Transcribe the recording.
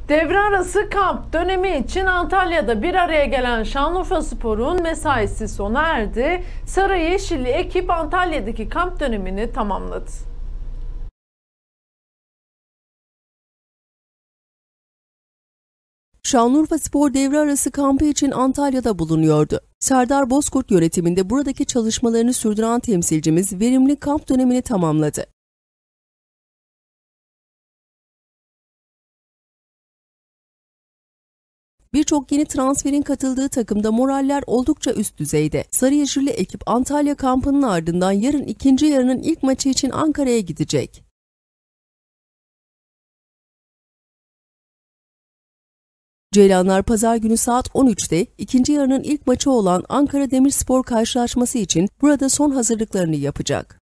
Devre arası kamp dönemi için Antalya'da bir araya gelen Şanlıurfaspor'un mesaisi sona erdi. Sarı Yeşilli ekip Antalya'daki kamp dönemini tamamladı. Şanlıurfaspor devre arası kampı için Antalya'da bulunuyordu. Serdar Bozkurt yönetiminde buradaki çalışmalarını sürdüren temsilcimiz verimli kamp dönemini tamamladı. Birçok yeni transferin katıldığı takımda moraller oldukça üst düzeyde. Sarı Yeşilli ekip Antalya kampının ardından yarın ikinci yarının ilk maçı için Ankara'ya gidecek. Ceylanlar pazar günü saat 13'te ikinci yarının ilk maçı olan Ankara Demirspor karşılaşması için burada son hazırlıklarını yapacak.